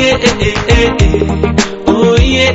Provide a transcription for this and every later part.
yeah, oh yeah,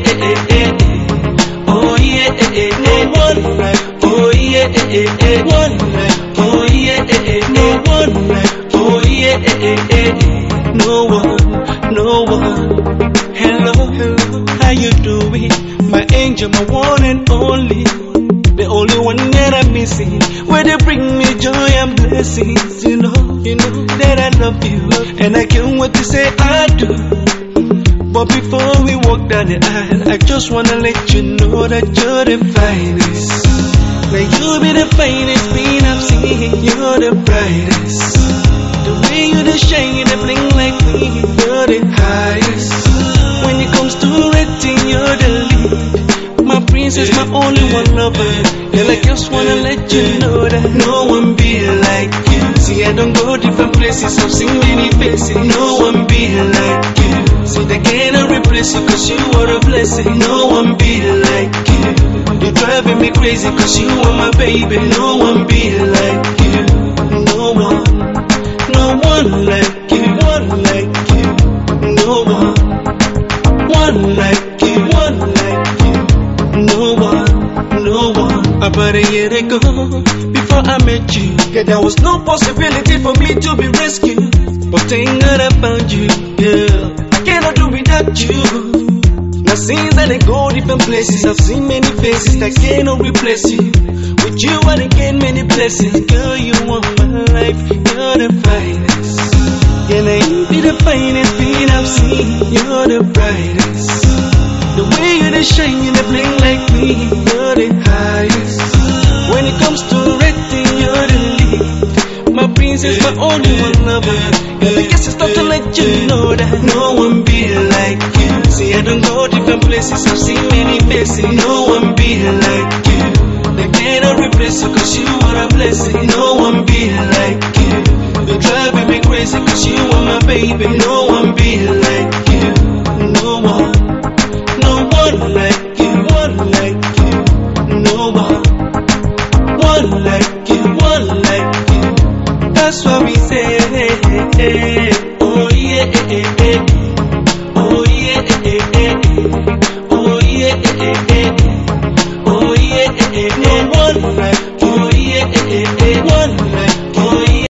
oh yeah, no one like, oh yeah, one like, oh yeah, no one like, oh yeah, no one. Hello, how you doing? My angel, my one and only, the only one that I'm missing. Where they bring me joy and blessings, you know that I love you, and I can't wait to say I do. But before we walk down the aisle, I just wanna let you know that you're the finest. Like you be the finest being I've seen. You're the brightest. The way you the shine, you the bling like me. You're the highest. When it comes to rating, you're the lead. My princess, my only one lover. Yeah, I just wanna let you know that no one be like you. See, I don't go different places, I've seen many faces. No one be like you. See, they cannot replace you, cause you are a blessing. No one be like you. You're driving me crazy, cause you are my baby. No one be like you. No one like you. One like you. No one like you. One like you. No one. About a year ago, before I met you, yeah, there was no possibility for me to be rescued. But thank God I found you, girl. I cannot do without you. Now since I go different places, I've seen many faces that cannot replace you. With you I gain many blessings. Girl, you want my life, you're the finest. Yeah, now you be the finest being I've seen. You're the brightest. The way you the shine, you the bling like me. You're the highest. When it comes to rating, you're the lead. My princess, my only one lover. Girl, I guess it's time to let you know that no one be like you. See, I don't go different places, I've seen many faces. No one be like you. They cannot replace you, cause you are a blessing. No one be like you. You're driving me crazy, cause you are my baby. No one be like you. No one like you. One like you. No one like you. One like you. That's what we say. Oh yeah.